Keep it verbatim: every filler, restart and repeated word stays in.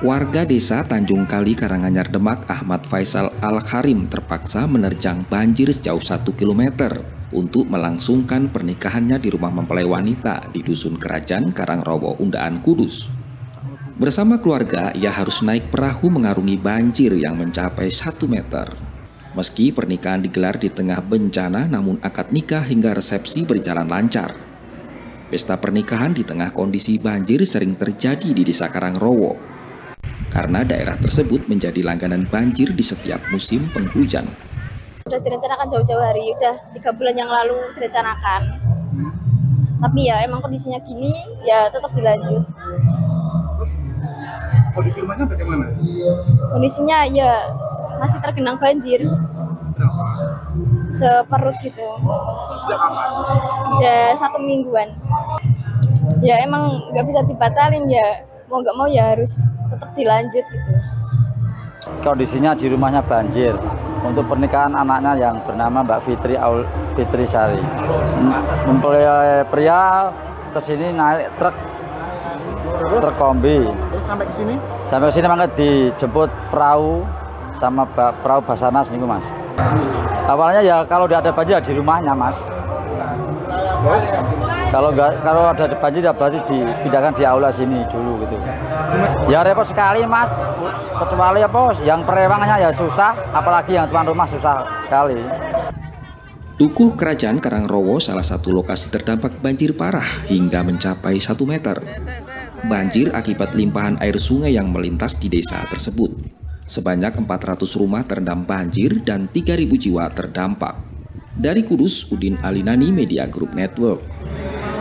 Warga desa Tanjung Kali, Karanganyar, Demak, Ahmad Faisal Al-Karim terpaksa menerjang banjir sejauh satu kilometer untuk melangsungkan pernikahannya di rumah mempelai wanita di Dusun Kerajaan, Karangrowo, Undaan, Kudus. Bersama keluarga, ia harus naik perahu mengarungi banjir yang mencapai satu meter. Meski pernikahan digelar di tengah bencana, namun akad nikah hingga resepsi berjalan lancar. Pesta pernikahan di tengah kondisi banjir sering terjadi di Desa Karangrowo, karena daerah tersebut menjadi langganan banjir di setiap musim penghujan. Sudah direncanakan jauh-jauh hari, udah tiga bulan yang lalu direncanakan. Tapi ya emang kondisinya gini, ya tetap dilanjut. Terus kondisi rumahnya bagaimana? Kondisinya ya masih tergenang banjir. Berapa? Seperut gitu. Sejak kapan? Udah satu mingguan. Ya emang nggak bisa dibatalin ya. Mau nggak mau ya harus tetap dilanjut gitu. Kondisinya di rumahnya banjir untuk pernikahan anaknya yang bernama Mbak Fitri Aul Fitri Sari. Mempelai pria kesini naik truk Terus? truk kombi. Terus sampai ke sini? Sampai ke sini mangga dijemput perahu sama perahu Basarnas nih Mas. Awalnya ya kalau tidak ada banjir ya di rumahnya Mas. Terus? Kalau nggak kalau ada banjir ya berarti dipindahkan di aula sini dulu gitu. Ya repot sekali Mas. Kecuali apa yang perewangannya ya susah, apalagi yang tuan rumah susah sekali. Dukuh Kerajaan Karangrowo salah satu lokasi terdampak banjir parah hingga mencapai satu meter. Banjir akibat limpahan air sungai yang melintas di desa tersebut. Sebanyak empat ratus rumah terendam banjir dan tiga ribu jiwa terdampak. Dari Kudus, Udin Alinani, Media Group Network.